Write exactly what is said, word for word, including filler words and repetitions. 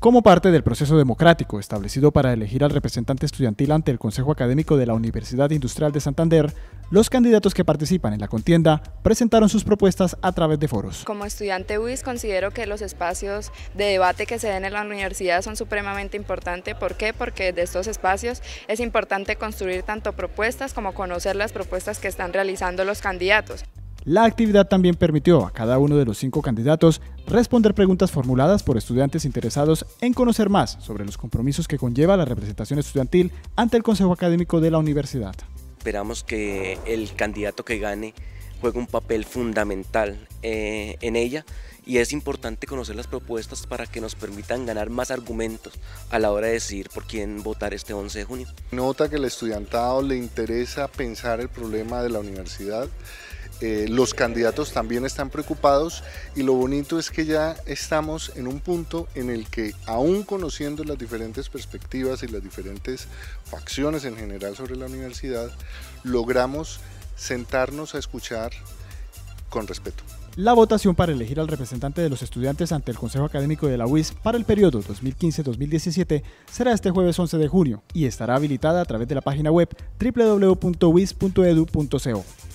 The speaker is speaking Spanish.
Como parte del proceso democrático establecido para elegir al representante estudiantil ante el Consejo Académico de la Universidad Industrial de Santander, los candidatos que participan en la contienda presentaron sus propuestas a través de foros. Como estudiante U I S considero que los espacios de debate que se den en la universidad son supremamente importantes. ¿Por qué? Porque de estos espacios es importante construir tanto propuestas como conocer las propuestas que están realizando los candidatos. La actividad también permitió a cada uno de los cinco candidatos responder preguntas formuladas por estudiantes interesados en conocer más sobre los compromisos que conlleva la representación estudiantil ante el Consejo Académico de la universidad. Esperamos que el candidato que gane juegue un papel fundamental eh, en ella, y es importante conocer las propuestas para que nos permitan ganar más argumentos a la hora de decidir por quién votar este once de junio. Nota que al estudiantado le interesa pensar el problema de la universidad. Eh, los candidatos también están preocupados, y lo bonito es que ya estamos en un punto en el que, aún conociendo las diferentes perspectivas y las diferentes facciones en general sobre la universidad, logramos sentarnos a escuchar con respeto. La votación para elegir al representante de los estudiantes ante el Consejo Académico de la U I S para el periodo dos mil quince a dos mil diecisiete será este jueves once de junio y estará habilitada a través de la página web doble u doble u doble u punto u i s punto e d u punto c o.